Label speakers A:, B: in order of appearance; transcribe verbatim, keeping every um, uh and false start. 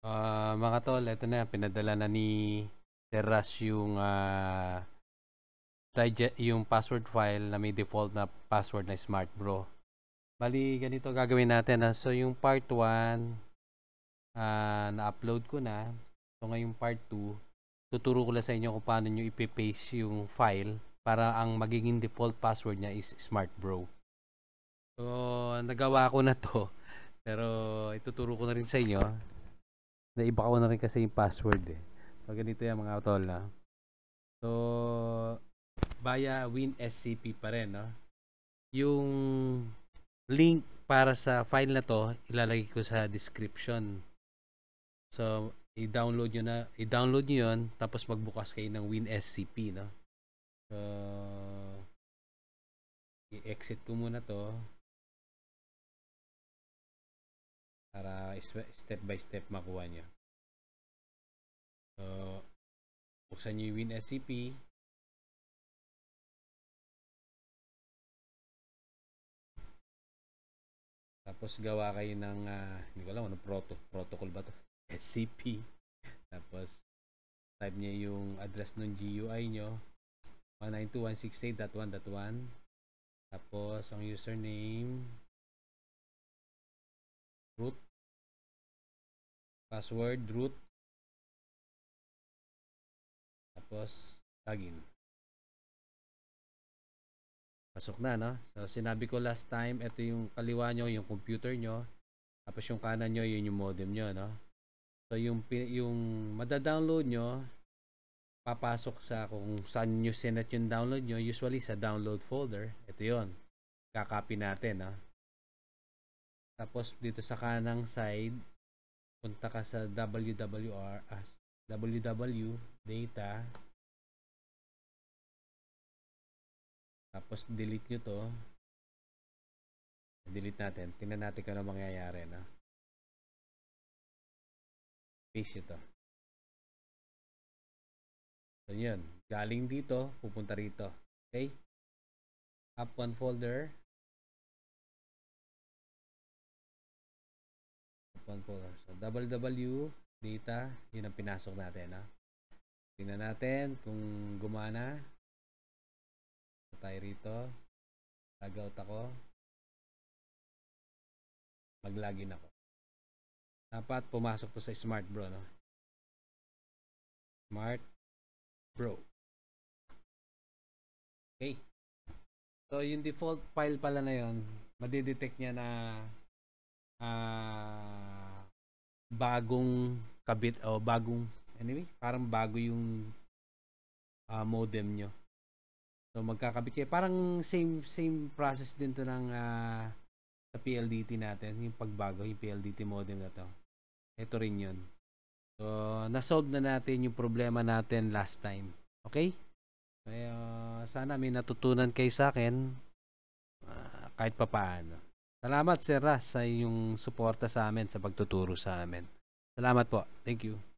A: Ah, mga tol, eto na, pinadala na ni Terras yung ah, digest, yung password file na may default na password na Smart Bro. Bali, ganito gagawin natin. Ha? So, yung part one, ah, na-upload ko na. So, ngayong part two, tuturo ko lang sa inyo kung paano nyo ipipaste yung file para ang magiging default password niya is Smart Bro. So, nagawa ko na to. Pero, ituturo ko na rin sa inyo. Naiba ko na rin kasi yung password eh. So, ganito yan mga tol na. So, via WinSCP pa rin, no? Yung link para sa file na to, ilalagay ko sa description. So, i-download nyo na, i-download nyo yun, tapos magbukas kayo ng WinSCP, no? So, i-exit ko muna to para step by step makuha nyo. So, buksan nyo yung WinSCP. Tapos gawa kayo ng, uh, hindi ko alam, ano, proto, protocol ba to? S C P. Tapos, type nyo yung address ng G U I nyo. one ninety-two dot one sixty-eight dot one dot one. Tapos, ang username, root, password, root. Tapos, login. Pasok na, no? So, sinabi ko last time, ito yung kaliwa nyo, yung computer nyo. Tapos, yung kanan nyo, yun yung modem nyo, no? So, yung, yung madadownload nyo, papasok sa kung saan nyo sinet yung download nyo, usually sa download folder. Ito yun. Kakopy natin, no? Tapos, dito sa kanang side, punta ka sa W W R, ah, W W, data. Tapos, delete nyo to. Delete natin. Tingnan natin kung ano mangyayari, no? Paste ito. So, yun. Galing dito, pupunta rito. Okay? Up one folder. Up one folder. So, W W, data. Yun ang pinasok natin, no? Tingnan natin kung gumana. Tayo rito. Logout ako. Mag-login ako. Dapat pumasok to sa Smart Bro, no? Smart Bro. Okay. So, yung default file pala na yun, madidetect niya na uh, bagong kabit o bagong, anyway, parang bago yung uh, modem nyo. So, magkakabit kayo. Parang same same process din to ng uh, sa P L D T natin. Yung pagbago, yung P L D T modem na to. Ito rin yun. So, nasolve na natin yung problema natin last time. Okay? Kaya, uh, sana may natutunan kayo sa akin uh, kahit pa paano. Salamat, Sir Ras, sa inyong suporta sa amin, sa pagtuturo sa amin. Salamat po. Thank you.